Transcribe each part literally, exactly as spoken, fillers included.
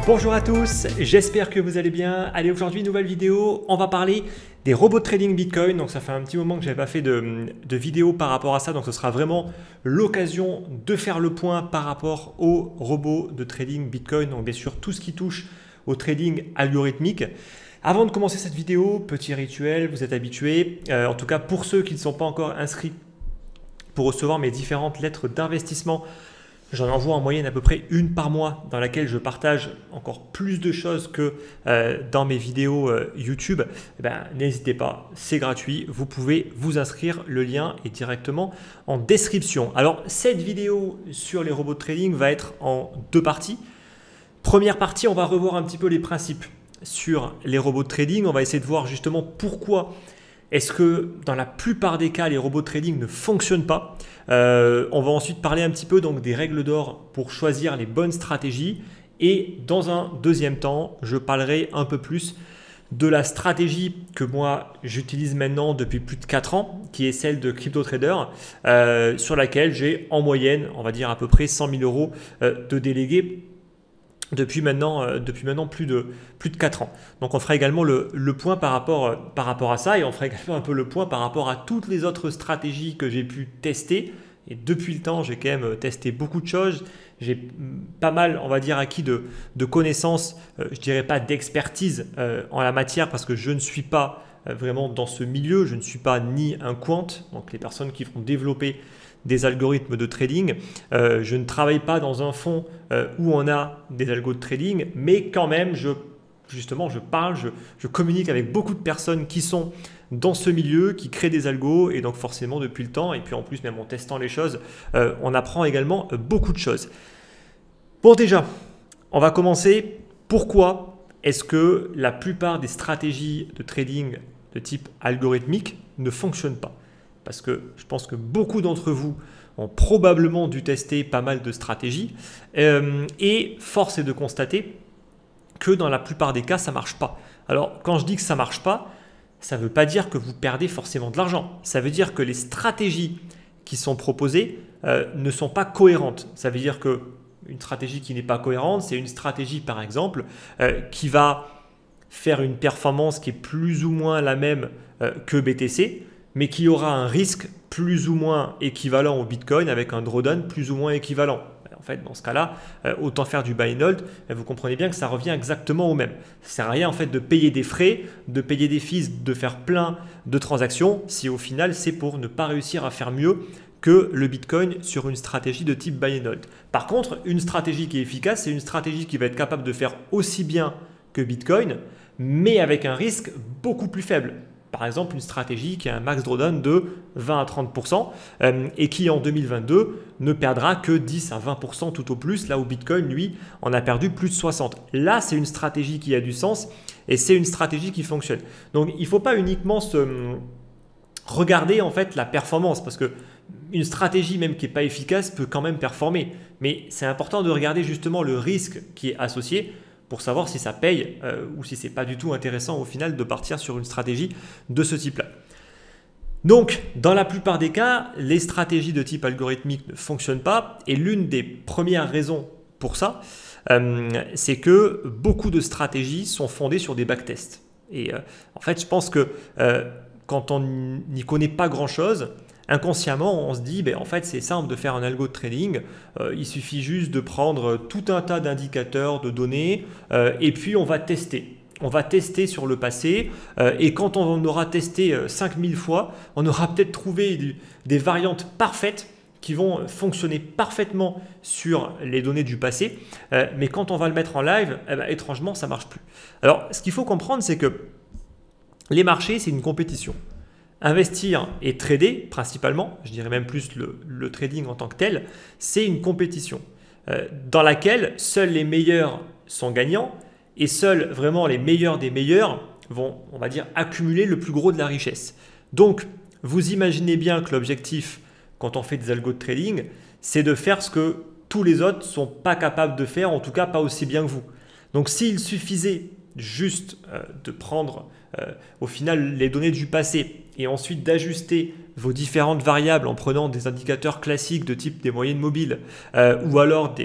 Bonjour à tous, j'espère que vous allez bien. Allez, aujourd'hui, nouvelle vidéo, on va parler des robots de trading Bitcoin. Donc ça fait un petit moment que je n'avais pas fait de, de vidéo par rapport à ça, donc ce sera vraiment l'occasion de faire le point par rapport aux robots de trading Bitcoin. Donc bien sûr, tout ce qui touche au trading algorithmique. Avant de commencer cette vidéo, petit rituel, vous êtes habitués, euh, en tout cas pour ceux qui ne sont pas encore inscrits pour recevoir mes différentes lettres d'investissement. J'en envoie en moyenne à peu près une par mois dans laquelle je partage encore plus de choses que euh, dans mes vidéos euh, YouTube. Eh ben, n'hésitez pas, c'est gratuit. Vous pouvez vous inscrire. Le lien est directement en description. Alors, cette vidéo sur les robots de trading va être en deux parties. Première partie, on va revoir un petit peu les principes sur les robots de trading. On va essayer de voir justement pourquoi est-ce que dans la plupart des cas, les robots de trading ne fonctionnent pas. Euh, on va ensuite parler un petit peu donc, des règles d'or pour choisir les bonnes stratégies. Et dans un deuxième temps, je parlerai un peu plus de la stratégie que moi j'utilise maintenant depuis plus de quatre ans, qui est celle de CryptoTrader, euh, sur laquelle j'ai en moyenne, on va dire à peu près cent mille euros euh, de délégués depuis maintenant, euh, depuis maintenant plus, de, plus de quatre ans. Donc on fera également le, le point par rapport, euh, par rapport à ça et on fera également un peu le point par rapport à toutes les autres stratégies que j'ai pu tester. Et depuis le temps, j'ai quand même testé beaucoup de choses. J'ai pas mal, on va dire, acquis de, de connaissances, euh, je dirais pas d'expertise euh, en la matière parce que je ne suis pas euh, vraiment dans ce milieu. Je ne suis pas ni un quant, donc les personnes qui vont développer des algorithmes de trading. Euh, je ne travaille pas dans un fonds euh, où on a des algos de trading, mais quand même, je, justement, je parle, je, je communique avec beaucoup de personnes qui sont dans ce milieu, qui créent des algos, et donc forcément depuis le temps, et puis en plus même en testant les choses, euh, on apprend également euh, beaucoup de choses. Bon, déjà, on va commencer. Pourquoi est-ce que la plupart des stratégies de trading de type algorithmique ne fonctionnent pas ? Parce que je pense que beaucoup d'entre vous ont probablement dû tester pas mal de stratégies euh, et force est de constater que dans la plupart des cas, ça ne marche pas. Alors, quand je dis que ça ne marche pas, ça ne veut pas dire que vous perdez forcément de l'argent. Ça veut dire que les stratégies qui sont proposées euh, ne sont pas cohérentes. Ça veut dire qu'une stratégie qui n'est pas cohérente, c'est une stratégie, par exemple, euh, qui va faire une performance qui est plus ou moins la même euh, que B T C, mais qui aura un risque plus ou moins équivalent au Bitcoin avec un drawdown plus ou moins équivalent. En fait, dans ce cas-là, autant faire du buy and hold. Vous comprenez bien que ça revient exactement au même. Ça ne sert à rien en fait de payer des frais, de payer des fees, de faire plein de transactions si au final c'est pour ne pas réussir à faire mieux que le Bitcoin sur une stratégie de type buy and hold. Par contre, une stratégie qui est efficace, c'est une stratégie qui va être capable de faire aussi bien que Bitcoin, mais avec un risque beaucoup plus faible. Par exemple, une stratégie qui a un max drawdown de vingt à trente pour cent euh, et qui en deux mille vingt-deux ne perdra que dix à vingt pour cent tout au plus, là où Bitcoin, lui, en a perdu plus de soixante. Là, c'est une stratégie qui a du sens et c'est une stratégie qui fonctionne. Donc, il ne faut pas uniquement se regarder en fait la performance parce que une stratégie même qui n'est pas efficace peut quand même performer. Mais c'est important de regarder justement le risque qui est associé pour savoir si ça paye euh, ou si ce n'est pas du tout intéressant au final de partir sur une stratégie de ce type-là. Donc, dans la plupart des cas, les stratégies de type algorithmique ne fonctionnent pas et l'une des premières raisons pour ça, euh, c'est que beaucoup de stratégies sont fondées sur des backtests. Et euh, en fait, je pense que euh, quand on n'y connaît pas grand-chose, inconsciemment, on se dit, ben, en fait, c'est simple de faire un algo de trading. Euh, il suffit juste de prendre tout un tas d'indicateurs, de données, euh, et puis on va tester. On va tester sur le passé, euh, et quand on aura testé euh, cinq mille fois, on aura peut-être trouvé du, des variantes parfaites qui vont fonctionner parfaitement sur les données du passé, euh, mais quand on va le mettre en live, eh ben, étrangement, ça ne marche plus. Alors, ce qu'il faut comprendre, c'est que les marchés, c'est une compétition. Investir et trader, principalement, je dirais même plus le, le trading en tant que tel, c'est une compétition euh, dans laquelle seuls les meilleurs sont gagnants et seuls vraiment les meilleurs des meilleurs vont, on va dire, accumuler le plus gros de la richesse. Donc, vous imaginez bien que l'objectif, quand on fait des algos de trading, c'est de faire ce que tous les autres ne sont pas capables de faire, en tout cas pas aussi bien que vous. Donc, s'il suffisait juste euh, de prendre euh, au final les données du passé et ensuite d'ajuster vos différentes variables en prenant des indicateurs classiques de type des moyennes mobiles euh, ou alors des,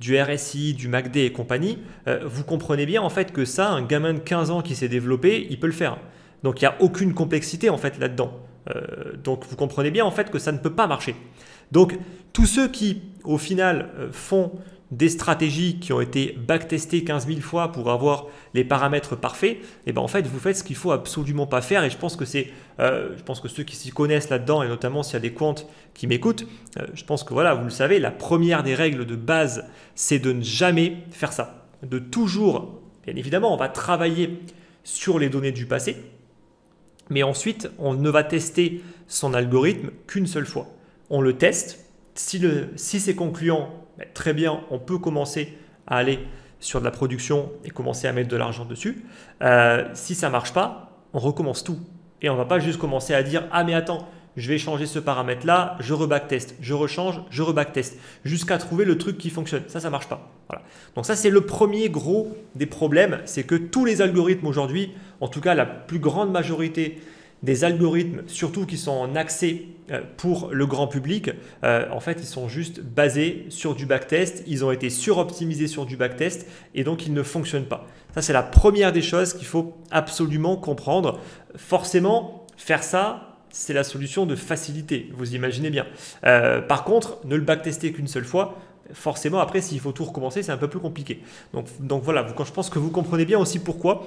du R S I, du MACD et compagnie, euh, vous comprenez bien en fait que ça, un gamin de quinze ans qui s'est développé, il peut le faire. Donc il n'y a aucune complexité en fait là-dedans. Euh, donc vous comprenez bien en fait que ça ne peut pas marcher. Donc tous ceux qui au final euh, font des stratégies qui ont été backtestées quinze mille fois pour avoir les paramètres parfaits, et ben en fait vous faites ce qu'il faut absolument pas faire. Et je pense que c'est, euh, je pense que ceux qui s'y connaissent là-dedans, et notamment s'il y a des comptes qui m'écoutent, euh, je pense que voilà, vous le savez, la première des règles de base, c'est de ne jamais faire ça, de toujours, bien évidemment, on va travailler sur les données du passé, mais ensuite on ne va tester son algorithme qu'une seule fois. On le teste, si, le, si c'est concluant, ben, très bien, on peut commencer à aller sur de la production et commencer à mettre de l'argent dessus. Euh, si ça ne marche pas, on recommence tout. Et on ne va pas juste commencer à dire « Ah mais attends, je vais changer ce paramètre-là, je rebackteste, je rechange, je rebackteste, jusqu'à trouver le truc qui fonctionne. » Ça, ça ne marche pas. Voilà. Donc ça, c'est le premier gros des problèmes, c'est que tous les algorithmes aujourd'hui, en tout cas la plus grande majorité des algorithmes, surtout qui sont en accès pour le grand public, euh, en fait, ils sont juste basés sur du backtest. Ils ont été suroptimisés sur du backtest et donc ils ne fonctionnent pas. Ça, c'est la première des choses qu'il faut absolument comprendre. Forcément, faire ça, c'est la solution de facilité, vous imaginez bien. Euh, par contre, ne le backtester qu'une seule fois, forcément, après, s'il faut tout recommencer, c'est un peu plus compliqué. Donc, donc voilà, quand je pense que vous comprenez bien aussi pourquoi.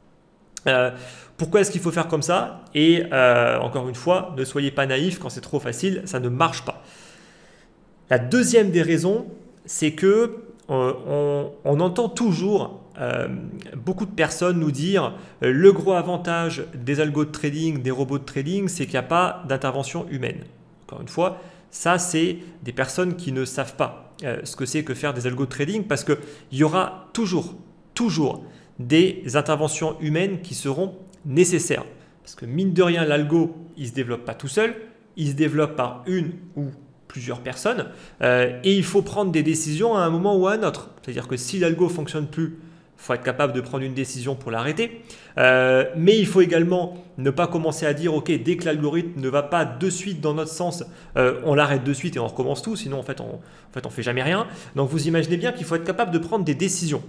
Euh, pourquoi est-ce qu'il faut faire comme ça? Et euh, encore une fois, ne soyez pas naïfs, quand c'est trop facile, ça ne marche pas. La deuxième des raisons, c'est que euh, on, on entend toujours euh, beaucoup de personnes nous dire euh, le gros avantage des algos de trading, des robots de trading, c'est qu'il n'y a pas d'intervention humaine. Encore une fois, ça c'est des personnes qui ne savent pas euh, ce que c'est que faire des algos de trading, parce qu'il y aura toujours, toujours des interventions humaines qui seront nécessaires. Parce que mine de rien, l'algo, il ne se développe pas tout seul, il se développe par une ou plusieurs personnes euh, et il faut prendre des décisions à un moment ou à un autre. C'est-à-dire que si l'algo ne fonctionne plus, il faut être capable de prendre une décision pour l'arrêter. Euh, mais il faut également ne pas commencer à dire « Ok, dès que l'algorithme ne va pas de suite dans notre sens, euh, on l'arrête de suite et on recommence tout, sinon en fait on en fait, on fait jamais rien. » Donc vous imaginez bien qu'il faut être capable de prendre des décisions.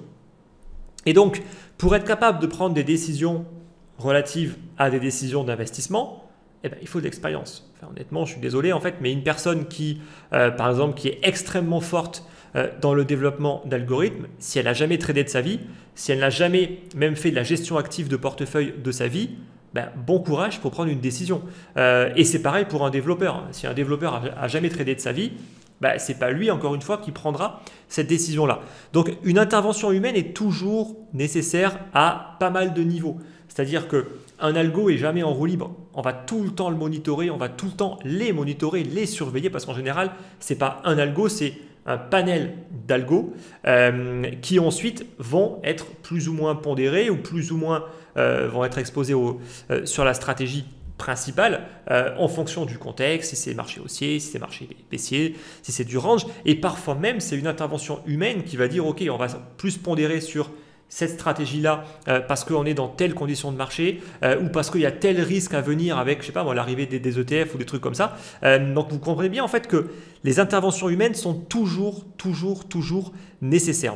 Et donc, pour être capable de prendre des décisions relatives à des décisions d'investissement, eh ben, il faut de l'expérience. Enfin, honnêtement, je suis désolé en fait, mais une personne qui, euh, par exemple, qui est extrêmement forte euh, dans le développement d'algorithmes, si elle n'a jamais tradé de sa vie, si elle n'a jamais même fait de la gestion active de portefeuille de sa vie, ben, bon courage pour prendre une décision. Euh, et c'est pareil pour un développeur. Si un développeur a jamais tradé de sa vie, ben, ce n'est pas lui, encore une fois, qui prendra cette décision-là. Donc, une intervention humaine est toujours nécessaire à pas mal de niveaux. C'est-à-dire qu'un algo est jamais en roue libre. On va tout le temps le monitorer, on va tout le temps les monitorer, les surveiller, parce qu'en général, ce n'est pas un algo, c'est un panel d'algos euh, qui ensuite vont être plus ou moins pondérés ou plus ou moins euh, vont être exposés au, euh, sur la stratégie principale euh, en fonction du contexte, si c'est marché haussier, si c'est marché baissier, si c'est du range. Et parfois même, c'est une intervention humaine qui va dire « Ok, on va plus pondérer sur cette stratégie-là euh, parce qu'on est dans telle condition de marché euh, ou parce qu'il y a tel risque à venir avec, je sais pas moi, l'arrivée des, des E T F ou des trucs comme ça. Euh, donc vous comprenez bien en fait que les interventions humaines sont toujours, toujours, toujours nécessaires.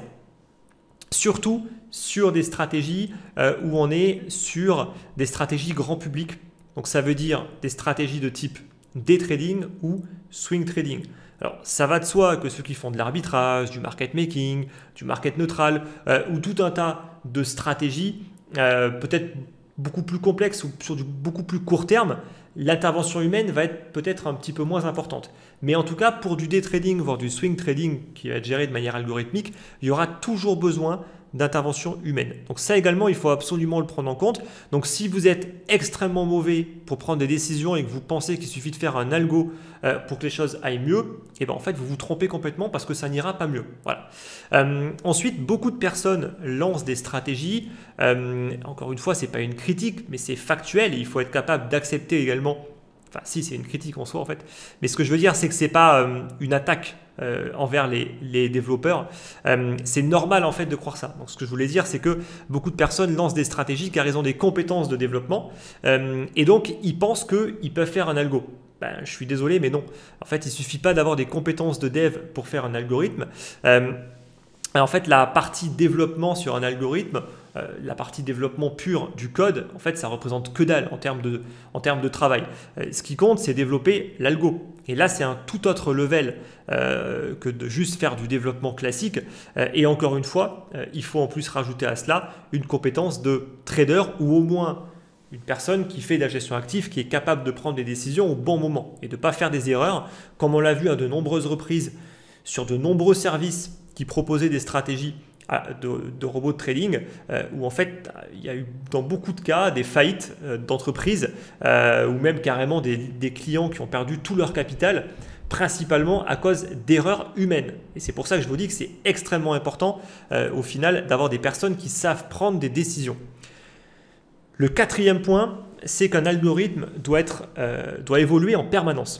Surtout sur des stratégies euh, où on est sur des stratégies grand public. Donc ça veut dire des stratégies de type day trading ou swing trading. Alors, ça va de soi que ceux qui font de l'arbitrage, du market making, du market neutral euh, ou tout un tas de stratégies euh, peut-être beaucoup plus complexes ou sur du beaucoup plus court terme, l'intervention humaine va être peut-être un petit peu moins importante. Mais en tout cas, pour du day trading, voire du swing trading qui va être géré de manière algorithmique, il y aura toujours besoin d'intervention humaine. Donc ça également, il faut absolument le prendre en compte. Donc si vous êtes extrêmement mauvais pour prendre des décisions et que vous pensez qu'il suffit de faire un algo euh, pour que les choses aillent mieux, et ben en fait vous vous trompez complètement parce que ça n'ira pas mieux. Voilà. Euh, ensuite, beaucoup de personnes lancent des stratégies. Euh, encore une fois, c'est pas une critique, mais c'est factuel et il faut être capable d'accepter également. Enfin, si, c'est une critique en soi en fait. Mais ce que je veux dire, c'est que c'est pas euh, une attaque euh, envers les, les développeurs. Euh, c'est normal en fait de croire ça. Donc, ce que je voulais dire, c'est que beaucoup de personnes lancent des stratégies car ils ont des compétences de développement euh, et donc ils pensent qu'ils peuvent faire un algo. Ben, je suis désolé, mais non. En fait, il suffit pas d'avoir des compétences de dev pour faire un algorithme. Euh, Et en fait, la partie développement sur un algorithme, euh, la partie développement pur du code, en fait, ça représente que dalle en termes de, en termes de travail. Euh, ce qui compte, c'est développer l'algo. Et là, c'est un tout autre level euh, que de juste faire du développement classique. Euh, et encore une fois, euh, il faut en plus rajouter à cela une compétence de trader ou au moins une personne qui fait de la gestion active, qui est capable de prendre des décisions au bon moment et de ne pas faire des erreurs, comme on l'a vu à de nombreuses reprises sur de nombreux services qui proposaient des stratégies de, de robots de trading, euh, où en fait il y a eu dans beaucoup de cas des faillites euh, d'entreprises euh, ou même carrément des, des clients qui ont perdu tout leur capital, principalement à cause d'erreurs humaines. Et c'est pour ça que je vous dis que c'est extrêmement important euh, au final d'avoir des personnes qui savent prendre des décisions. Le quatrième point, c'est qu'un algorithme doit, être, euh, doit évoluer en permanence.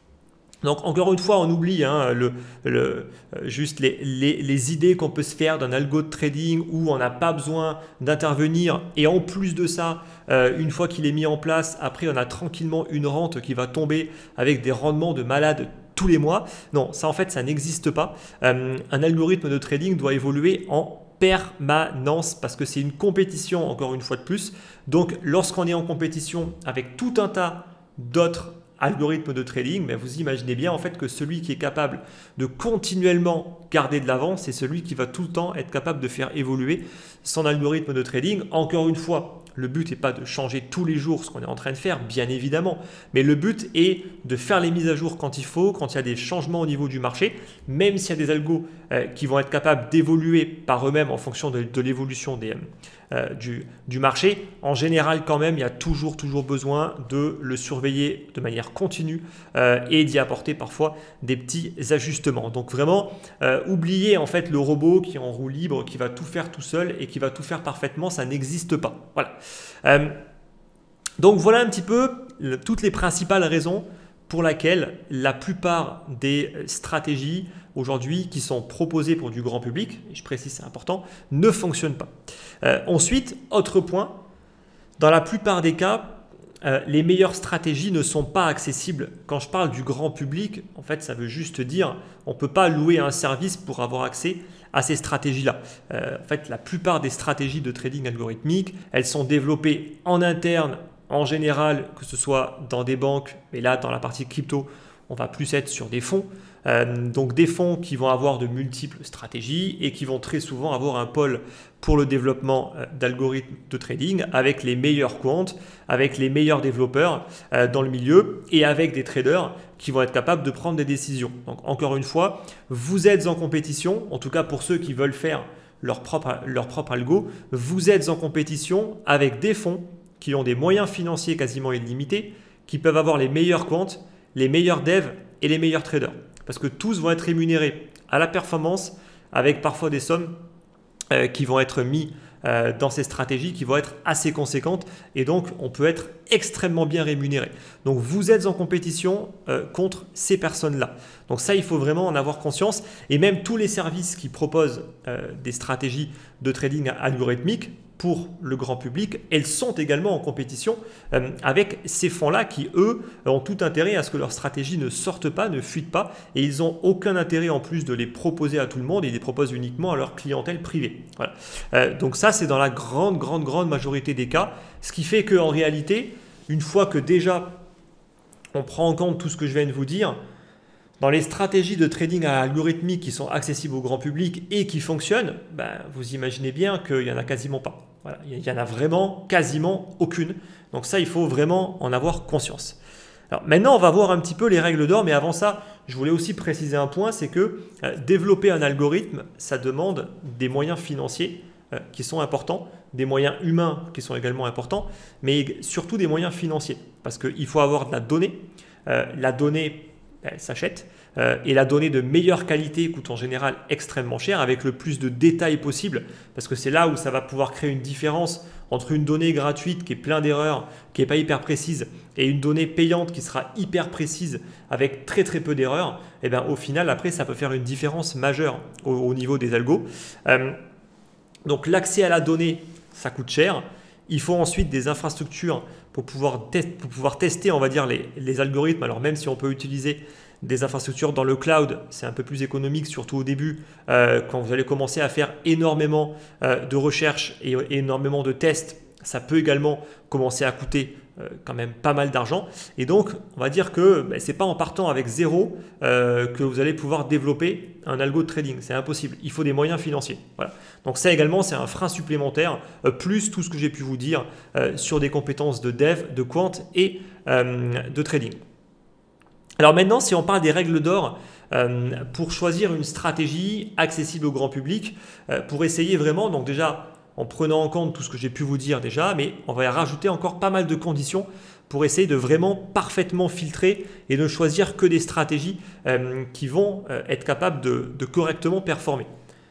Donc encore une fois, on oublie hein, le, le, juste les, les, les idées qu'on peut se faire d'un algo de trading où on n'a pas besoin d'intervenir. Et en plus de ça, euh, une fois qu'il est mis en place, après on a tranquillement une rente qui va tomber avec des rendements de malade tous les mois. Non, ça en fait, ça n'existe pas. Euh, un algorithme de trading doit évoluer en permanence parce que c'est une compétition encore une fois de plus. Donc lorsqu'on est en compétition avec tout un tas d'autres algorithmes de trading, mais vous imaginez bien en fait que celui qui est capable de continuellement garder de l'avance, c'est celui qui va tout le temps être capable de faire évoluer son algorithme de trading. Encore une fois, le but n'est pas de changer tous les jours ce qu'on est en train de faire, bien évidemment, mais le but est de faire les mises à jour quand il faut, quand il y a des changements au niveau du marché, même s'il y a des algos euh, qui vont être capables d'évoluer par eux-mêmes en fonction de, de l'évolution des, euh, du, du marché. En général, quand même, il y a toujours, toujours besoin de le surveiller de manière continue euh, et d'y apporter parfois des petits ajustements. Donc vraiment, euh, oubliez en fait le robot qui est en roue libre, qui va tout faire tout seul et qui va tout faire parfaitement, ça n'existe pas. Voilà. Euh, donc voilà un petit peu le, toutes les principales raisons pour lesquelles la plupart des stratégies aujourd'hui qui sont proposées pour du grand public, et je précise c'est important, ne fonctionnent pas. Euh, ensuite, autre point, dans la plupart des cas, euh, les meilleures stratégies ne sont pas accessibles. Quand je parle du grand public, en fait ça veut juste dire on ne peut pas louer un service pour avoir accès à ces stratégies-là. Euh, en fait, la plupart des stratégies de trading algorithmique, elles sont développées en interne, en général, que ce soit dans des banques, mais là, dans la partie crypto, on va plus être sur des fonds. Euh, donc des fonds qui vont avoir de multiples stratégies et qui vont très souvent avoir un pôle pour le développement euh, d'algorithmes de trading avec les meilleurs comptes, avec les meilleurs développeurs euh, dans le milieu et avec des traders qui vont être capables de prendre des décisions. Donc encore une fois, vous êtes en compétition, en tout cas pour ceux qui veulent faire leur propre, leur propre algo, vous êtes en compétition avec des fonds qui ont des moyens financiers quasiment illimités, qui peuvent avoir les meilleurs comptes, les meilleurs devs et les meilleurs traders. Parce que tous vont être rémunérés à la performance avec parfois des sommes euh, qui vont être mises euh, dans ces stratégies qui vont être assez conséquentes et donc on peut être extrêmement bien rémunéré. Donc vous êtes en compétition euh, contre ces personnes-là. Donc ça, il faut vraiment en avoir conscience et même tous les services qui proposent euh, des stratégies de trading algorithmique pour le grand public, elles sont également en compétition euh, avec ces fonds-là qui, eux, ont tout intérêt à ce que leur stratégie ne sorte pas, ne fuite pas et ils n'ont aucun intérêt en plus de les proposer à tout le monde, ils les proposent uniquement à leur clientèle privée. Voilà. Euh, donc ça, c'est dans la grande, grande, grande majorité des cas, ce qui fait qu'en réalité, une fois que déjà on prend en compte tout ce que je viens de vous dire, dans les stratégies de trading algorithmique qui sont accessibles au grand public et qui fonctionnent, ben, vous imaginez bien qu'il n'y en a quasiment pas. Voilà, il n'y en a vraiment quasiment aucune. Donc ça, il faut vraiment en avoir conscience. Alors maintenant, on va voir un petit peu les règles d'or, mais avant ça, je voulais aussi préciser un point, c'est que euh, développer un algorithme, ça demande des moyens financiers euh, qui sont importants, des moyens humains qui sont également importants, mais surtout des moyens financiers, parce qu'il faut avoir de la donnée. Euh, la donnée, elle s'achète. Euh, et la donnée de meilleure qualité coûte en général extrêmement cher avec le plus de détails possible parce que c'est là où ça va pouvoir créer une différence entre une donnée gratuite qui est plein d'erreurs, qui n'est pas hyper précise et une donnée payante qui sera hyper précise avec très très peu d'erreurs. Et bien au final après ça peut faire une différence majeure au, au niveau des algos. Euh, donc l'accès à la donnée ça coûte cher. Il faut ensuite des infrastructures pour pouvoir, te pour pouvoir tester, on va dire, les, les algorithmes. Alors même si on peut utiliser des infrastructures dans le cloud, c'est un peu plus économique, surtout au début, euh, quand vous allez commencer à faire énormément euh, de recherches et, et énormément de tests, ça peut également commencer à coûter euh, quand même pas mal d'argent. Et donc, on va dire que ben, ce n'est pas en partant avec zéro euh, que vous allez pouvoir développer un algo de trading. C'est impossible. Il faut des moyens financiers. Voilà. Donc ça également, c'est un frein supplémentaire, euh, plus tout ce que j'ai pu vous dire euh, sur des compétences de dev, de quant et euh, de trading. Alors maintenant, si on parle des règles d'or, euh, pour choisir une stratégie accessible au grand public, euh, pour essayer vraiment, donc déjà, en prenant en compte tout ce que j'ai pu vous dire déjà, mais on va y rajouter encore pas mal de conditions pour essayer de vraiment parfaitement filtrer et ne choisir que des stratégies euh, qui vont euh, être capables de, de correctement performer.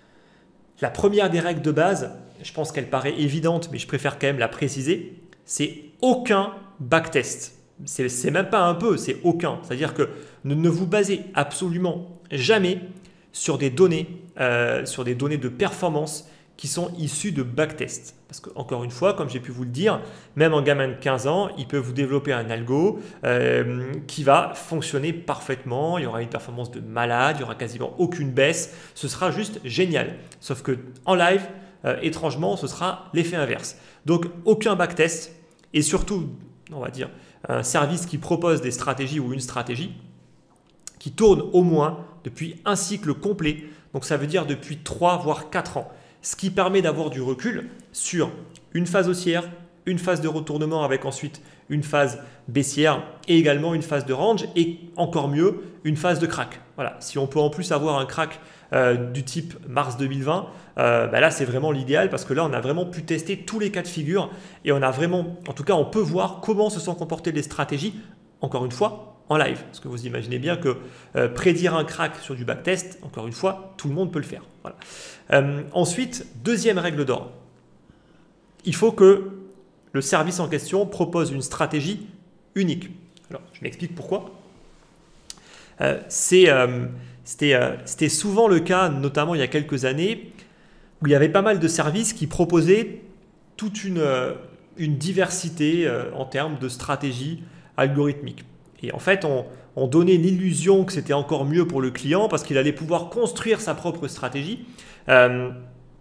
La première des règles de base, je pense qu'elle paraît évidente, mais je préfère quand même la préciser, c'est aucun backtest. C'est même pas un peu, c'est aucun. C'est-à-dire que ne, ne vous basez absolument jamais sur des données, euh, sur des données de performance qui sont issus de backtest. Parce que, encore une fois, comme j'ai pu vous le dire, même un gamin de quinze ans, il peut vous développer un algo euh, qui va fonctionner parfaitement. Il y aura une performance de malade, il n'y aura quasiment aucune baisse. Ce sera juste génial. Sauf que en live, euh, étrangement, ce sera l'effet inverse. Donc, aucun backtest et surtout, on va dire, un service qui propose des stratégies ou une stratégie qui tourne au moins depuis un cycle complet. Donc, ça veut dire depuis trois voire quatre ans. Ce qui permet d'avoir du recul sur une phase haussière, une phase de retournement avec ensuite une phase baissière et également une phase de range et encore mieux, une phase de crack. Voilà. Si on peut en plus avoir un crack euh, du type mars deux mille vingt, euh, bah là c'est vraiment l'idéal parce que là on a vraiment pu tester tous les cas de figure et on a vraiment, en tout cas on peut voir comment se sont comportées les stratégies, encore une fois, en live. Parce que vous imaginez bien que euh, prédire un crack sur du backtest, encore une fois, tout le monde peut le faire. Voilà. Euh, ensuite, deuxième règle d'or. Il faut que le service en question propose une stratégie unique. Alors, je m'explique pourquoi. Euh, C'était euh, euh, souvent le cas, notamment il y a quelques années, où il y avait pas mal de services qui proposaient toute une, euh, une diversité euh, en termes de stratégie algorithmique. Et en fait, on, on donnait l'illusion que c'était encore mieux pour le client parce qu'il allait pouvoir construire sa propre stratégie euh,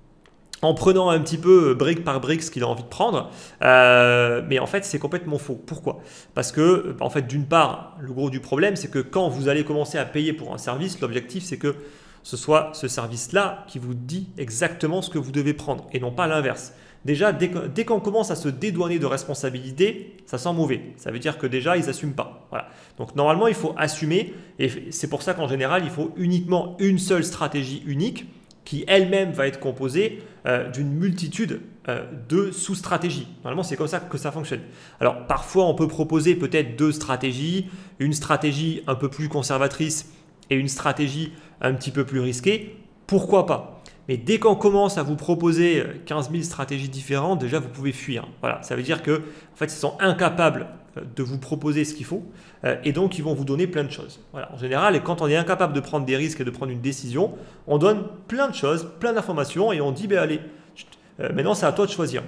en prenant un petit peu brique par brique ce qu'il a envie de prendre. Euh, mais en fait, c'est complètement faux. Pourquoi? Parce que, en fait, d'une part, le gros du problème, c'est que quand vous allez commencer à payer pour un service, l'objectif, c'est que ce soit ce service-là qui vous dit exactement ce que vous devez prendre et non pas l'inverse. Déjà, dès qu'on commence à se dédouaner de responsabilité, ça sent mauvais. Ça veut dire que déjà, ils n'assument pas. Voilà. Donc, normalement, il faut assumer. Et c'est pour ça qu'en général, il faut uniquement une seule stratégie unique qui elle-même va être composée euh, d'une multitude euh, de sous-stratégies. Normalement, c'est comme ça que ça fonctionne. Alors, parfois, on peut proposer peut-être deux stratégies, une stratégie un peu plus conservatrice et une stratégie un petit peu plus risquée. Pourquoi pas? Mais dès qu'on commence à vous proposer quinze mille stratégies différentes, déjà vous pouvez fuir. Voilà, ça veut dire que en fait, ils sont incapables de vous proposer ce qu'il faut et donc ils vont vous donner plein de choses. Voilà, en général, et quand on est incapable de prendre des risques et de prendre une décision, on donne plein de choses, plein d'informations et on dit ben allez, euh, maintenant c'est à toi de choisir.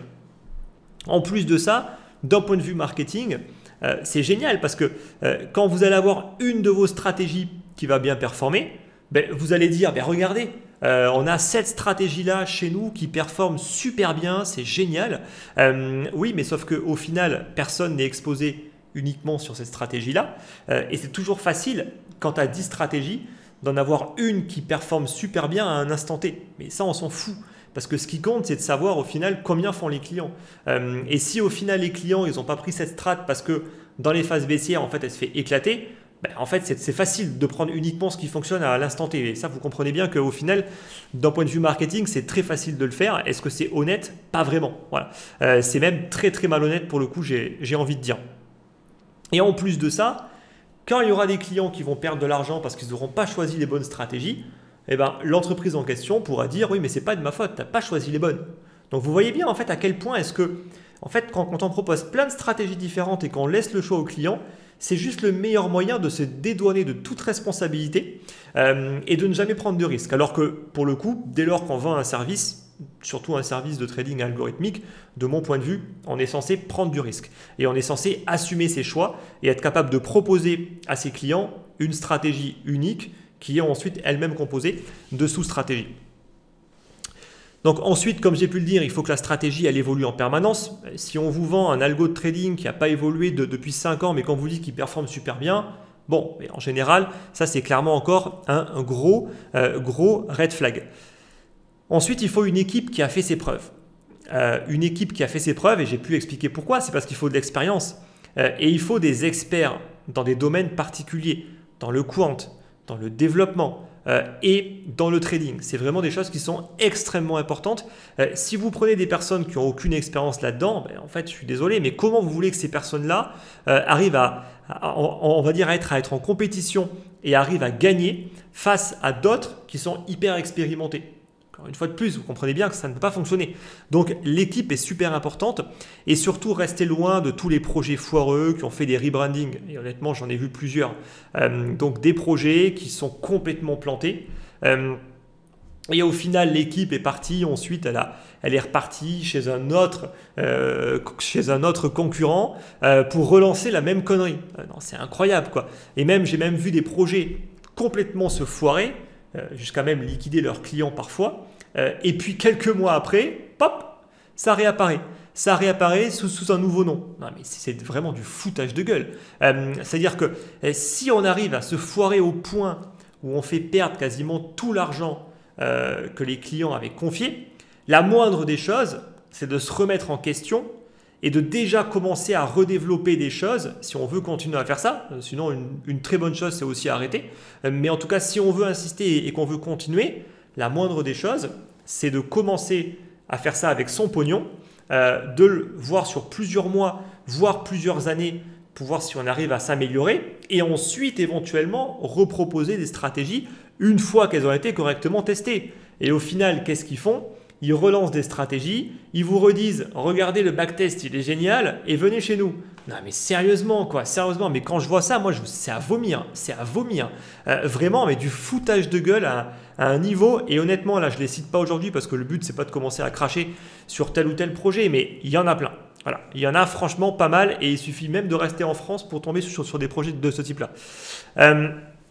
En plus de ça, d'un point de vue marketing, euh, c'est génial parce que euh, quand vous allez avoir une de vos stratégies qui va bien performer, ben, vous allez dire ben regardez. Euh, on a cette stratégie-là chez nous qui performe super bien, c'est génial. Euh, oui, mais sauf qu'au final, personne n'est exposé uniquement sur cette stratégie-là. Euh, et c'est toujours facile, quand tu as dix stratégies, d'en avoir une qui performe super bien à un instant T. Mais ça, on s'en fout. Parce que ce qui compte, c'est de savoir au final combien font les clients. Euh, et si au final, les clients, ils n'ont pas pris cette strat parce que dans les phases baissières, en fait, elle se fait éclater, ben, en fait, c'est facile de prendre uniquement ce qui fonctionne à l'instant T. Et ça, vous comprenez bien qu'au final, d'un point de vue marketing, c'est très facile de le faire. Est-ce que c'est honnête? Pas vraiment. Voilà. Euh, c'est même très, très malhonnête pour le coup, j'ai envie de dire. Et en plus de ça, quand il y aura des clients qui vont perdre de l'argent parce qu'ils n'auront pas choisi les bonnes stratégies, eh ben, l'entreprise en question pourra dire « oui, mais ce n'est pas de ma faute, tu n'as pas choisi les bonnes ». Donc, vous voyez bien en fait à quel point est-ce que, en fait, quand, quand on propose plein de stratégies différentes et qu'on laisse le choix au client, c'est juste le meilleur moyen de se dédouaner de toute responsabilité euh, et de ne jamais prendre de risques. Alors que, pour le coup, dès lors qu'on vend un service, surtout un service de trading algorithmique, de mon point de vue, on est censé prendre du risque. Et on est censé assumer ses choix et être capable de proposer à ses clients une stratégie unique qui est ensuite elle-même composée de sous-stratégies. Donc ensuite, comme j'ai pu le dire, il faut que la stratégie elle évolue en permanence. Si on vous vend un algo de trading qui n'a pas évolué de, depuis cinq ans, mais qu'on vous dit qu'il performe super bien, bon, mais en général, ça c'est clairement encore un, un gros, euh, gros red flag. Ensuite, il faut une équipe qui a fait ses preuves. Euh, une équipe qui a fait ses preuves, et j'ai pu expliquer pourquoi, c'est parce qu'il faut de l'expérience. Euh, et il faut des experts dans des domaines particuliers, dans le quant, dans le développement, Euh, et dans le trading. C'est vraiment des choses qui sont extrêmement importantes. Euh, si vous prenez des personnes qui n'ont aucune expérience là-dedans, ben, en fait, je suis désolé, mais comment vous voulez que ces personnes-là euh, arrivent à, à, on va dire, à être, à être en compétition et arrivent à gagner face à d'autres qui sont hyper expérimentés? Encore une fois de plus, vous comprenez bien que ça ne peut pas fonctionner. Donc, l'équipe est super importante et surtout, restez loin de tous les projets foireux qui ont fait des rebrandings. Et honnêtement, j'en ai vu plusieurs. Euh, donc, des projets qui sont complètement plantés. Euh, et au final, l'équipe est partie. Ensuite, elle, a, elle est repartie chez un autre, euh, chez un autre concurrent euh, pour relancer la même connerie. Euh, non, c'est incroyable, quoi. Et même, j'ai même vu des projets complètement se foirer, euh, jusqu'à même liquider leurs clients parfois. Euh, et puis quelques mois après, pop, ça réapparaît. Ça réapparaît sous, sous un nouveau nom. Non, mais c'est vraiment du foutage de gueule. Euh, C'est-à-dire que euh, si on arrive à se foirer au point où on fait perdre quasiment tout l'argent euh, que les clients avaient confié, la moindre des choses, c'est de se remettre en question et de déjà commencer à redévelopper des choses si on veut continuer à faire ça. Sinon, une, une très bonne chose, c'est aussi arrêter. Euh, mais en tout cas, si on veut insister et, et qu'on veut continuer, la moindre des choses, c'est de commencer à faire ça avec son pognon, euh, de le voir sur plusieurs mois, voire plusieurs années, pour voir si on arrive à s'améliorer, et ensuite éventuellement reproposer des stratégies une fois qu'elles ont été correctement testées. Et au final, qu'est-ce qu'ils font? Ils relancent des stratégies, ils vous redisent « Regardez le backtest, il est génial et venez chez nous ». Non mais sérieusement quoi, sérieusement, mais quand je vois ça, moi c'est à vomir, c'est à vomir. Euh, vraiment, mais du foutage de gueule à, à un niveau, et honnêtement là je ne les cite pas aujourd'hui parce que le but c'est pas de commencer à cracher sur tel ou tel projet, mais il y en a plein. Voilà, il y en a franchement pas mal et il suffit même de rester en France pour tomber sur, sur des projets de ce type-là. Euh,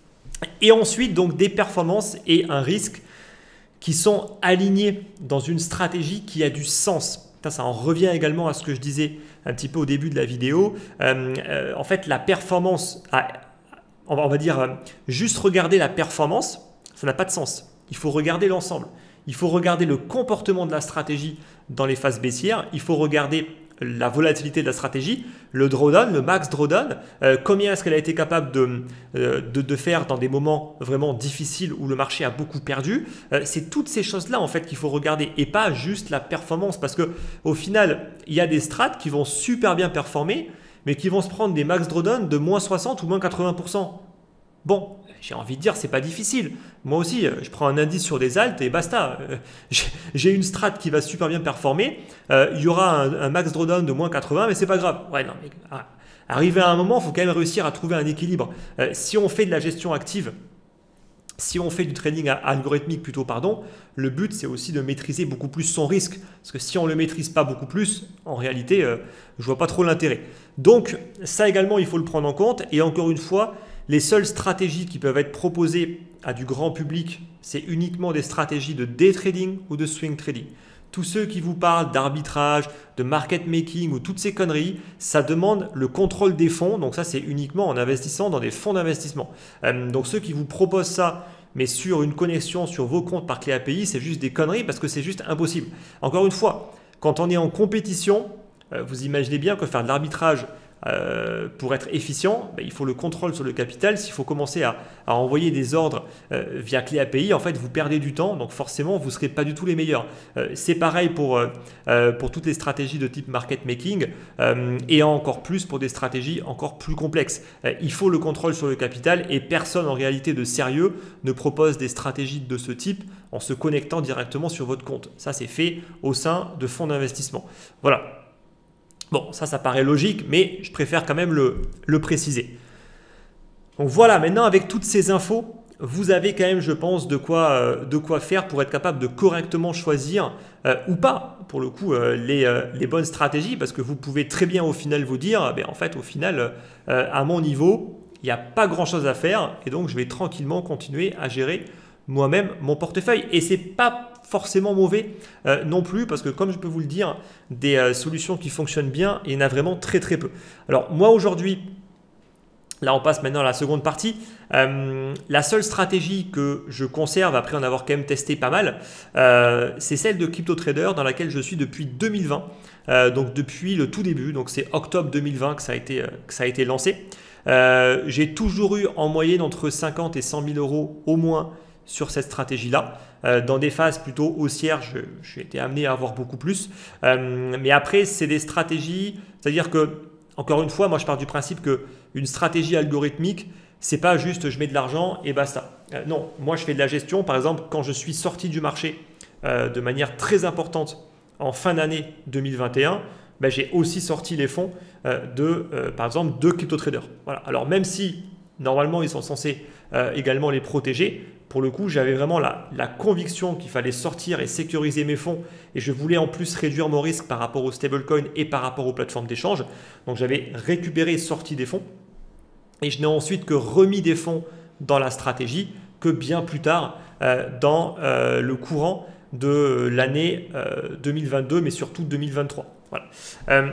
et ensuite donc des performances et un risque qui sont alignés dans une stratégie qui a du sens. Ça, ça en revient également à ce que je disais un petit peu au début de la vidéo. Euh, euh, en fait, la performance, a, on, va, on va dire, euh, juste regarder la performance, ça n'a pas de sens. Il faut regarder l'ensemble. Il faut regarder le comportement de la stratégie dans les phases baissières. Il faut regarder la volatilité de la stratégie, le drawdown, le max drawdown, euh, combien est-ce qu'elle a été capable de, euh, de, de faire dans des moments vraiment difficiles où le marché a beaucoup perdu. Euh, c'est toutes ces choses-là en fait qu'il faut regarder et pas juste la performance, parce que au final, il y a des strats qui vont super bien performer, mais qui vont se prendre des max drawdown de moins soixante ou moins quatre-vingts pour cent. Bon, j'ai envie de dire, c'est pas difficile. Moi aussi, je prends un indice sur des alts et basta. J'ai une strat qui va super bien performer. Euh, il y aura un, un max drawdown de moins quatre-vingts, mais c'est pas grave. Ouais, non, mais, ah, arrivé à un moment, il faut quand même réussir à trouver un équilibre. Euh, si on fait de la gestion active, si on fait du trading algorithmique plutôt, pardon, le but c'est aussi de maîtriser beaucoup plus son risque. Parce que si on ne le maîtrise pas beaucoup plus, en réalité, euh, je ne vois pas trop l'intérêt. Donc ça également, il faut le prendre en compte. Et encore une fois, les seules stratégies qui peuvent être proposées à du grand public, c'est uniquement des stratégies de day trading ou de swing trading. Tous ceux qui vous parlent d'arbitrage, de market making ou toutes ces conneries, ça demande le contrôle des fonds. Donc ça, c'est uniquement en investissant dans des fonds d'investissement. Euh, donc ceux qui vous proposent ça, mais sur une connexion sur vos comptes par clé A P I, c'est juste des conneries parce que c'est juste impossible. Encore une fois, quand on est en compétition, euh, vous imaginez bien que faire de l'arbitrage Euh, pour être efficient, ben, il faut le contrôle sur le capital. S'il faut commencer à, à envoyer des ordres euh, via clé A P I, en fait, vous perdez du temps. Donc forcément, vous ne serez pas du tout les meilleurs. Euh, c'est pareil pour, euh, pour toutes les stratégies de type market making euh, et encore plus pour des stratégies encore plus complexes. Euh, il faut le contrôle sur le capital et personne en réalité de sérieux ne propose des stratégies de ce type en se connectant directement sur votre compte. Ça, c'est fait au sein de fonds d'investissement. Voilà. Bon, ça, ça paraît logique, mais je préfère quand même le, le préciser. Donc voilà, maintenant avec toutes ces infos, vous avez quand même, je pense, de quoi, euh, de quoi faire pour être capable de correctement choisir euh, ou pas, pour le coup, euh, les, euh, les bonnes stratégies, parce que vous pouvez très bien au final vous dire, ben, en fait, au final, euh, à mon niveau, il n'y a pas grand-chose à faire, et donc je vais tranquillement continuer à gérer moi-même mon portefeuille. Et c'est pas forcément mauvais euh, non plus, parce que comme je peux vous le dire, des euh, solutions qui fonctionnent bien, il y en a vraiment très très peu. Alors moi aujourd'hui, là, on passe maintenant à la seconde partie. Euh, la seule stratégie que je conserve, après en avoir quand même testé pas mal, euh, c'est celle de CryptoTrader dans laquelle je suis depuis deux mille vingt. Euh, donc depuis le tout début, donc c'est octobre deux mille vingt que ça a été, euh, que ça a été lancé. Euh, j'ai toujours eu en moyenne entre cinquante et cent mille euros au moins sur cette stratégie-là. Euh, dans des phases plutôt haussières, je- j'ai été amené à avoir beaucoup plus. Euh, mais après, c'est des stratégies, c'est-à-dire que encore une fois, moi je pars du principe qu'une stratégie algorithmique, c'est pas juste je mets de l'argent et basta. Euh, non, moi je fais de la gestion. Par exemple, quand je suis sorti du marché euh, de manière très importante en fin d'année deux mille vingt et un, ben, j'ai aussi sorti les fonds euh, de, euh, par exemple, de CryptoTrader. Voilà. Alors même si normalement ils sont censés euh, également les protéger, pour le coup, j'avais vraiment la, la conviction qu'il fallait sortir et sécuriser mes fonds et je voulais en plus réduire mon risque par rapport aux stablecoins et par rapport aux plateformes d'échange. Donc j'avais récupéré et sorti des fonds et je n'ai ensuite que remis des fonds dans la stratégie que bien plus tard euh, dans euh, le courant de l'année euh, deux mille vingt-deux, mais surtout deux mille vingt-trois. Voilà. Euh,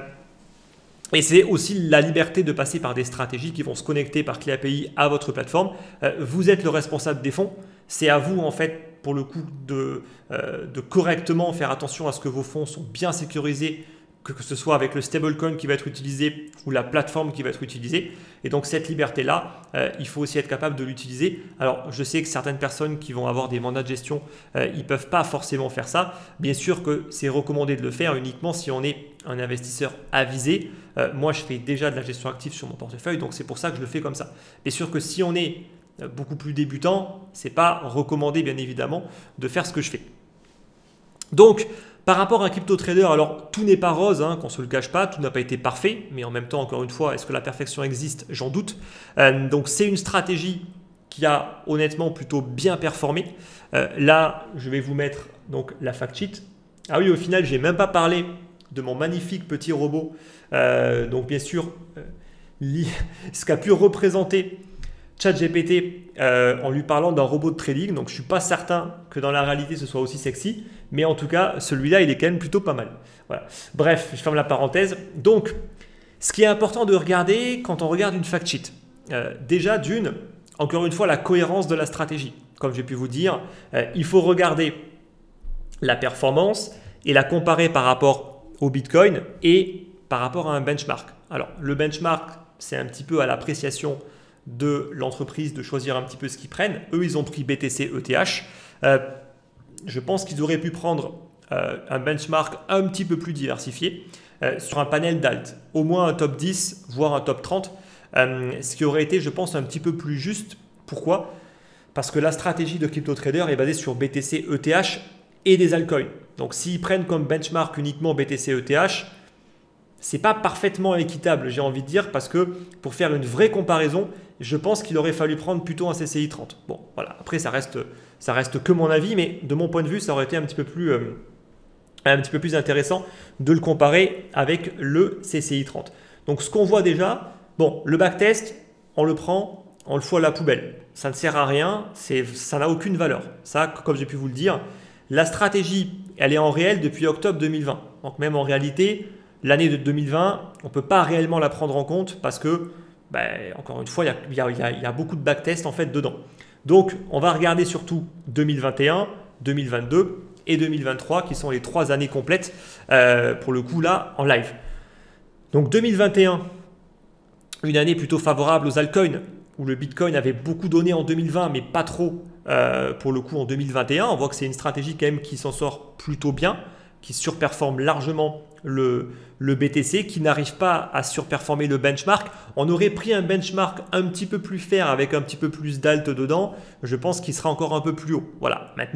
Et c'est aussi la liberté de passer par des stratégies qui vont se connecter par clé A P I à votre plateforme. Euh, vous êtes le responsable des fonds. C'est à vous, en fait, pour le coup, de, euh, de correctement faire attention à ce que vos fonds sont bien sécurisés, que, que ce soit avec le stablecoin qui va être utilisé ou la plateforme qui va être utilisée. Et donc, cette liberté-là, euh, il faut aussi être capable de l'utiliser. Alors, je sais que certaines personnes qui vont avoir des mandats de gestion, euh, ils ne peuvent pas forcément faire ça. Bien sûr que c'est recommandé de le faire uniquement si on est un investisseur avisé. Euh, moi, je fais déjà de la gestion active sur mon portefeuille, donc c'est pour ça que je le fais comme ça. Bien sûr que si on est beaucoup plus débutant, ce n'est pas recommandé, bien évidemment, de faire ce que je fais. Donc, par rapport à un CryptoTrader, alors tout n'est pas rose, hein, qu'on ne se le cache pas, tout n'a pas été parfait, mais en même temps, encore une fois, est-ce que la perfection existe? J'en doute. Euh, donc, c'est une stratégie qui a honnêtement plutôt bien performé. Euh, là, je vais vous mettre donc, la fact sheet. Ah oui, au final, je n'ai même pas parlé de mon magnifique petit robot. Euh, donc, bien sûr, euh, ce qu'a pu représenter ChatGPT euh, en lui parlant d'un robot de trading. Donc, je ne suis pas certain que dans la réalité, ce soit aussi sexy. Mais en tout cas, celui-là, il est quand même plutôt pas mal. Voilà. Bref, je ferme la parenthèse. Donc, ce qui est important de regarder quand on regarde une fact sheet, euh, déjà d'une, encore une fois, la cohérence de la stratégie. Comme j'ai pu vous dire, euh, il faut regarder la performance et la comparer par rapport au Bitcoin et par rapport à un benchmark. Alors, le benchmark, c'est un petit peu à l'appréciation de l'entreprise de choisir un petit peu ce qu'ils prennent. Eux, ils ont pris B T C E T H. Euh, je pense qu'ils auraient pu prendre euh, un benchmark un petit peu plus diversifié euh, sur un panel d'alt, au moins un top dix, voire un top trente, euh, ce qui aurait été, je pense, un petit peu plus juste. Pourquoi? Parce que la stratégie de CryptoTrader est basée sur B T C E T H et des altcoins. Donc, s'ils prennent comme benchmark uniquement B T C E T H, ce n'est pas parfaitement équitable, j'ai envie de dire, parce que pour faire une vraie comparaison, je pense qu'il aurait fallu prendre plutôt un C C I trente. Bon, voilà, après, ça reste, ça reste que mon avis, mais de mon point de vue, ça aurait été un petit peu plus, euh, un petit peu plus intéressant de le comparer avec le C C I trente. Donc, ce qu'on voit déjà, bon, le backtest, on le prend, on le fout à la poubelle. Ça ne sert à rien, ça n'a aucune valeur. Ça, comme j'ai pu vous le dire, la stratégie, elle est en réel depuis octobre deux mille vingt. Donc, même en réalité, l'année de deux mille vingt, on ne peut pas réellement la prendre en compte parce que, ben, encore une fois, il y, y, y, y a beaucoup de backtest en fait dedans. Donc, on va regarder surtout deux mille vingt et un, deux mille vingt-deux et deux mille vingt-trois qui sont les trois années complètes euh, pour le coup là en live. Donc, deux mille vingt et un, une année plutôt favorable aux altcoins où le Bitcoin avait beaucoup donné en deux mille vingt mais pas trop euh, pour le coup en deux mille vingt et un. On voit que c'est une stratégie quand même qui s'en sort plutôt bien, qui surperforme largement le, le B T C, qui n'arrive pas à surperformer le benchmark. On aurait pris un benchmark un petit peu plus fair avec un petit peu plus d'alt dedans. Je pense qu'il sera encore un peu plus haut. Voilà. Maintenant,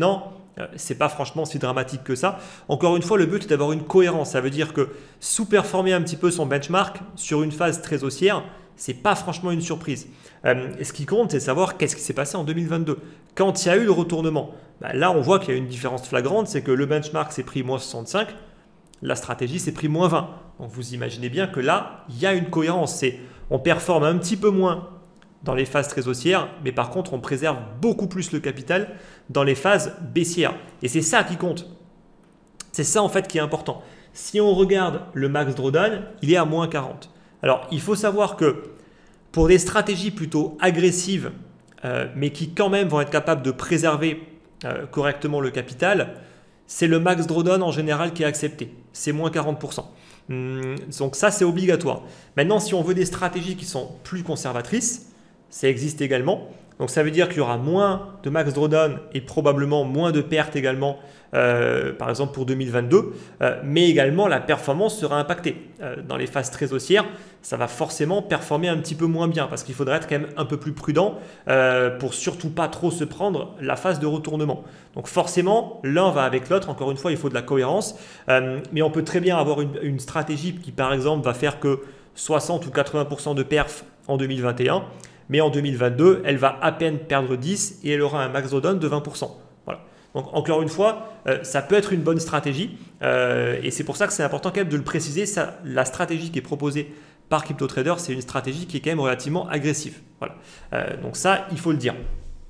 euh, c'est pas franchement si dramatique que ça. Encore une fois, le but est d'avoir une cohérence. Ça veut dire que sous-performer un petit peu son benchmark sur une phase très haussière, c'est pas franchement une surprise. Euh, et ce qui compte, c'est savoir qu'est-ce qui s'est passé en deux mille vingt-deux. Quand il y a eu le retournement, bah là on voit qu'il y a une différence flagrante, c'est que le benchmark s'est pris moins soixante-cinq, la stratégie s'est pris moins vingt. Donc vous imaginez bien que là, il y a une cohérence. C'est, on performe un petit peu moins dans les phases très haussières, mais par contre, on préserve beaucoup plus le capital dans les phases baissières. Et c'est ça qui compte. C'est ça en fait qui est important. Si on regarde le max drawdown, il est à moins quarante. Alors, il faut savoir que pour des stratégies plutôt agressives, euh, mais qui quand même vont être capables de préserver euh, correctement le capital, c'est le max drawdown en général qui est accepté. C'est moins quarante pour cent. Hum, donc ça, c'est obligatoire. Maintenant, si on veut des stratégies qui sont plus conservatrices, ça existe également. Donc ça veut dire qu'il y aura moins de max drawdown et probablement moins de pertes également, euh, par exemple pour deux mille vingt-deux, euh, mais également la performance sera impactée. Euh, dans les phases très haussières, ça va forcément performer un petit peu moins bien parce qu'il faudra être quand même un peu plus prudent euh, pour surtout pas trop se prendre la phase de retournement. Donc forcément, l'un va avec l'autre. Encore une fois, il faut de la cohérence, euh, mais on peut très bien avoir une, une stratégie qui par exemple va faire que soixante ou quatre-vingts pour cent de perf en deux mille vingt et un. Mais en deux mille vingt-deux, elle va à peine perdre dix et elle aura un max drawdown de vingt pour cent. Voilà. Donc encore une fois, euh, ça peut être une bonne stratégie euh, et c'est pour ça que c'est important quand même de le préciser. Ça, la stratégie qui est proposée par CryptoTrader, c'est une stratégie qui est quand même relativement agressive. Voilà. Euh, donc ça, il faut le dire.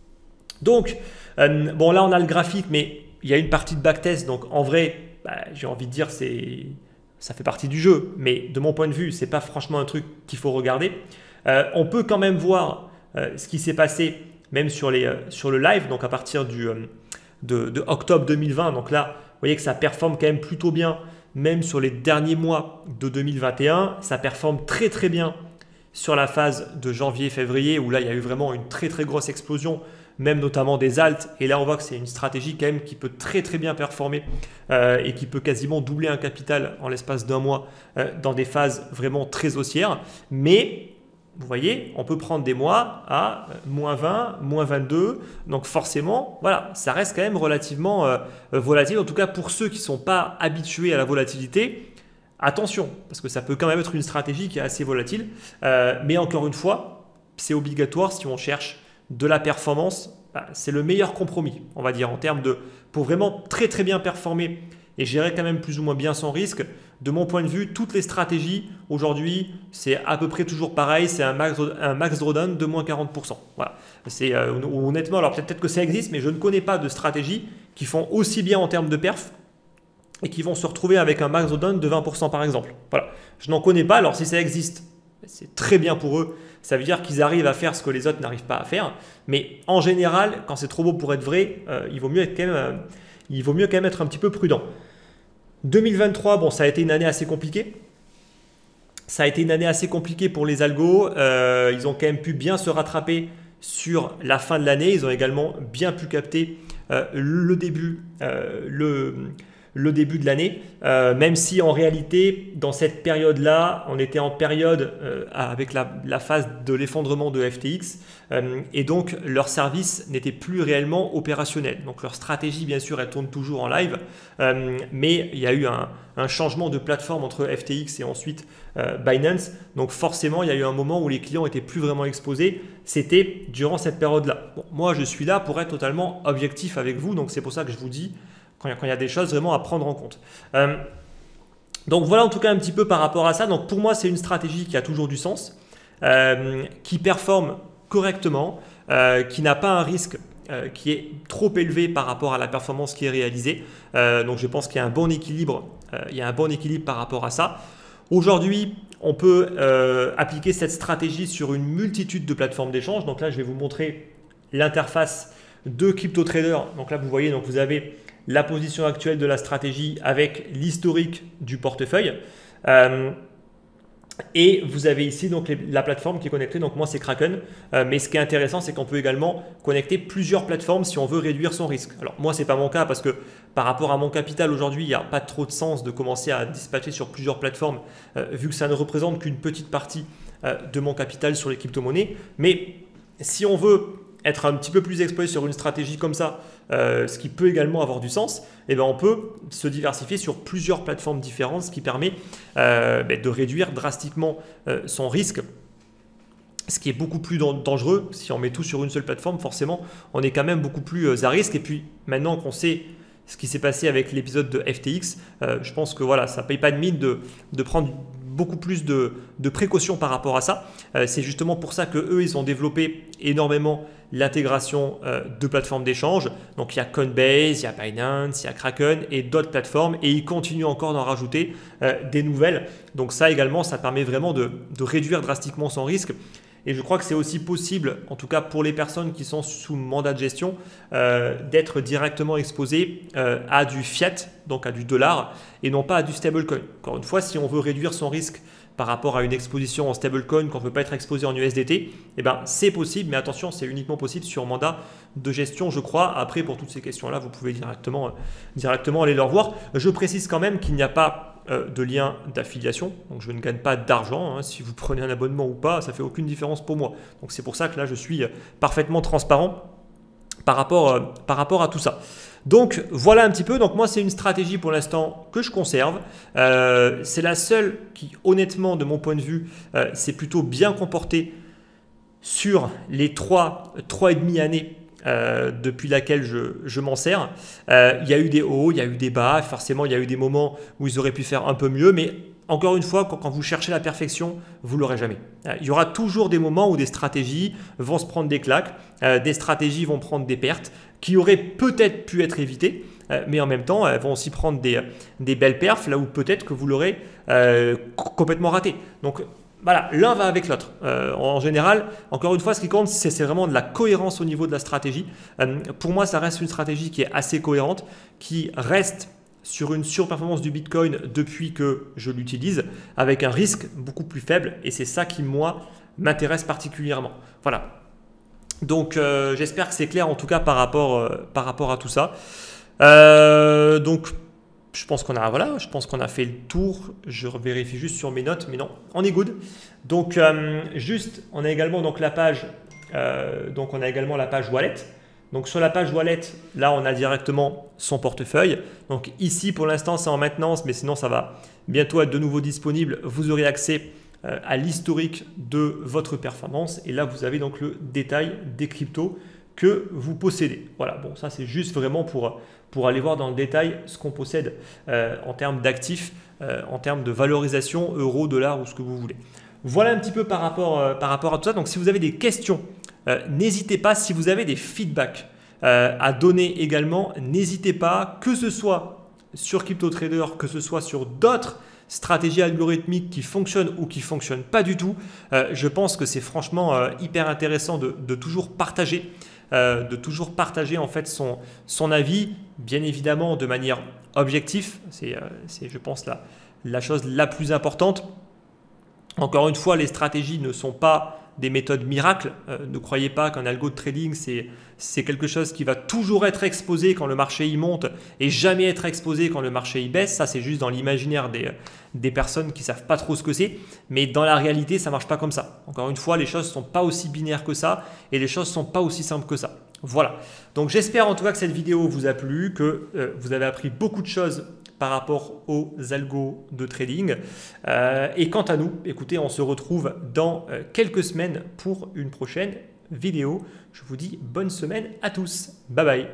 Donc, euh, bon là on a le graphique, mais il y a une partie de backtest. Donc en vrai, bah, j'ai envie de dire c'est, ça fait partie du jeu. Mais de mon point de vue, ce n'est pas franchement un truc qu'il faut regarder. Euh, on peut quand même voir euh, ce qui s'est passé même sur, les, euh, sur le live, donc à partir du, euh, de, de octobre deux mille vingt. Donc là, vous voyez que ça performe quand même plutôt bien, même sur les derniers mois de deux mille vingt et un. Ça performe très très bien sur la phase de janvier-février, où là, il y a eu vraiment une très très grosse explosion, même notamment des alts. Et là, on voit que c'est une stratégie quand même qui peut très très bien performer euh, et qui peut quasiment doubler un capital en l'espace d'un mois euh, dans des phases vraiment très haussières. Mais vous voyez, on peut prendre des mois à moins vingt, moins vingt-deux. Donc forcément, voilà, ça reste quand même relativement euh, volatile. En tout cas, pour ceux qui ne sont pas habitués à la volatilité, attention, parce que ça peut quand même être une stratégie qui est assez volatile. Euh, mais encore une fois, c'est obligatoire si on cherche de la performance. Bah, c'est le meilleur compromis, on va dire, en termes de… Pour vraiment très très bien performer et gérer quand même plus ou moins bien son risque. De mon point de vue, toutes les stratégies aujourd'hui, c'est à peu près toujours pareil, c'est un max, un max drawdown de moins quarante pour cent. Voilà. C'est, euh, honnêtement, alors peut-être que ça existe, mais je ne connais pas de stratégies qui font aussi bien en termes de perf et qui vont se retrouver avec un max drawdown de vingt pour cent par exemple. Voilà. Je n'en connais pas, alors si ça existe, c'est très bien pour eux. Ça veut dire qu'ils arrivent à faire ce que les autres n'arrivent pas à faire. Mais en général, quand c'est trop beau pour être vrai, euh, il vaut mieux être quand même, euh, il vaut mieux quand même être un petit peu prudent. deux mille vingt-trois, bon, ça a été une année assez compliquée. Ça a été une année assez compliquée pour les algos. Euh, ils ont quand même pu bien se rattraper sur la fin de l'année. Ils ont également bien pu capter euh, le début, euh, le, le début de l'année. Euh, même si en réalité, dans cette période-là, on était en période euh, avec la, la phase de l'effondrement de F T X. Euh, et donc, leur service n'était plus réellement opérationnel. Donc, leur stratégie, bien sûr, elle tourne toujours en live. Euh, mais il y a eu un, un changement de plateforme entre F T X et ensuite euh, Binance. Donc, forcément, il y a eu un moment où les clients n'étaient plus vraiment exposés. C'était durant cette période-là. Bon, moi, je suis là pour être totalement objectif avec vous. Donc, c'est pour ça que je vous dis quand il y a des choses vraiment à prendre en compte. Euh, donc, voilà en tout cas un petit peu par rapport à ça. Donc, pour moi, c'est une stratégie qui a toujours du sens, euh, qui performe correctement, euh, qui n'a pas un risque euh, qui est trop élevé par rapport à la performance qui est réalisée. Euh, donc je pense qu'il y a un bon équilibre, euh, il y a un bon équilibre par rapport à ça. Aujourd'hui, on peut euh, appliquer cette stratégie sur une multitude de plateformes d'échange. Donc là, je vais vous montrer l'interface de CryptoTrader. Donc là, vous voyez, donc vous avez la position actuelle de la stratégie avec l'historique du portefeuille. Euh, Et vous avez ici donc les, la plateforme qui est connectée, donc moi c'est Kraken, euh, mais ce qui est intéressant c'est qu'on peut également connecter plusieurs plateformes si on veut réduire son risque. Alors moi c'est pas mon cas parce que par rapport à mon capital aujourd'hui il n'y a pas trop de sens de commencer à dispatcher sur plusieurs plateformes euh, vu que ça ne représente qu'une petite partie euh, de mon capital sur les crypto-monnaies. Mais si on veut être un petit peu plus exposé sur une stratégie comme ça, euh, ce qui peut également avoir du sens, eh ben on peut se diversifier sur plusieurs plateformes différentes, ce qui permet euh, ben de réduire drastiquement euh, son risque. Ce qui est beaucoup plus dangereux, si on met tout sur une seule plateforme, forcément, on est quand même beaucoup plus à risque. Et puis, maintenant qu'on sait ce qui s'est passé avec l'épisode de F T X, euh, je pense que voilà, ça ne paye pas de mine de, de prendre beaucoup plus de, de précautions par rapport à ça. Euh, c'est justement pour ça qu'eux, ils ont développé énormément l'intégration euh, de plateformes d'échange. Donc, il y a Coinbase, il y a Binance, il y a Kraken et d'autres plateformes. Et ils continuent encore d'en rajouter euh, des nouvelles. Donc, ça également, ça permet vraiment de, de réduire drastiquement son risque. Et je crois que c'est aussi possible, en tout cas pour les personnes qui sont sous mandat de gestion, euh, d'être directement exposées euh, à du fiat, donc à du dollar, et non pas à du stablecoin. Encore une fois, si on veut réduire son risque par rapport à une exposition en stablecoin, qu'on ne veut pas être exposé en U S D T, eh ben, c'est possible, mais attention, c'est uniquement possible sur mandat de gestion, je crois. Après, pour toutes ces questions-là, vous pouvez directement, euh, directement aller leur voir. Je précise quand même qu'il n'y a pas euh, de lien d'affiliation, donc je ne gagne pas d'argent. Hein. Si vous prenez un abonnement ou pas, ça ne fait aucune différence pour moi. Donc c'est pour ça que là, je suis parfaitement transparent par rapport, euh, par rapport à tout ça. Donc voilà un petit peu, donc moi c'est une stratégie pour l'instant que je conserve, euh, c'est la seule qui honnêtement de mon point de vue euh, s'est plutôt bien comportée sur les trois, trois et demi années euh, depuis laquelle je, je m'en sers. Euh, il y a eu des hauts, il y a eu des bas, forcément il y a eu des moments où ils auraient pu faire un peu mieux, mais encore une fois, quand, quand vous cherchez la perfection, vous ne l'aurez jamais. Euh, il y aura toujours des moments où des stratégies vont se prendre des claques, euh, des stratégies vont prendre des pertes, qui auraient peut-être pu être évitées, euh, mais en même temps, elles vont aussi prendre des, des belles perfs, là où peut-être que vous l'aurez euh, complètement raté. Donc voilà, l'un va avec l'autre. Euh, en général, encore une fois, ce qui compte, c'est vraiment de la cohérence au niveau de la stratégie. Euh, pour moi, ça reste une stratégie qui est assez cohérente, qui reste sur une surperformance du Bitcoin depuis que je l'utilise, avec un risque beaucoup plus faible, et c'est ça qui, moi, m'intéresse particulièrement. Voilà. Donc, euh, j'espère que c'est clair en tout cas par rapport, euh, par rapport à tout ça. Euh, donc, je pense qu'on a, voilà, je pense qu'on a fait le tour. Je vérifie juste sur mes notes, mais non, on est good. Donc, euh, juste, on a également donc la page, euh, donc on a également la page wallet. Donc, sur la page wallet, là, on a directement son portefeuille. Donc, ici, pour l'instant, c'est en maintenance, mais sinon, ça va bientôt être de nouveau disponible. Vous aurez accès à l'historique de votre performance et là vous avez donc le détail des cryptos que vous possédez. Voilà, bon ça c'est juste vraiment pour, pour aller voir dans le détail ce qu'on possède euh, en termes d'actifs, euh, en termes de valorisation, euro, dollar ou ce que vous voulez. Voilà un petit peu par rapport, euh, par rapport à tout ça. Donc si vous avez des questions, euh, n'hésitez pas. Si vous avez des feedbacks euh, à donner également, n'hésitez pas, que ce soit sur CryptoTrader, que ce soit sur d'autres stratégie algorithmique qui fonctionne ou qui ne fonctionne pas du tout. Euh, je pense que c'est franchement euh, hyper intéressant de, de toujours partager, euh, de toujours partager en fait son, son avis, bien évidemment de manière objective. C'est, euh, c'est je pense, la, la chose la plus importante. Encore une fois, les stratégies ne sont pas des méthodes miracles. Euh, ne croyez pas qu'un algo de trading, c'est, c'est quelque chose qui va toujours être exposé quand le marché y monte et jamais être exposé quand le marché y baisse. Ça, c'est juste dans l'imaginaire des, des personnes qui ne savent pas trop ce que c'est. Mais dans la réalité, ça ne marche pas comme ça. Encore une fois, les choses ne sont pas aussi binaires que ça et les choses ne sont pas aussi simples que ça. Voilà. Donc, j'espère en tout cas que cette vidéo vous a plu, que euh, vous avez appris beaucoup de choses par rapport aux algos de trading. Euh, et quant à nous, écoutez, on se retrouve dans euh, quelques semaines pour une prochaine vidéo. Je vous dis bonne semaine à tous. Bye bye.